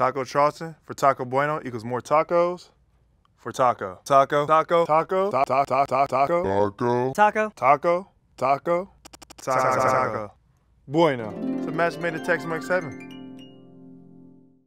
Taco Charlton for Taco Bueno equals more tacos for taco. Taco, taco, taco, taco, taco, taco, Taco. taco, taco, taco. Bueno. It's a match made in Tex-Mex 7.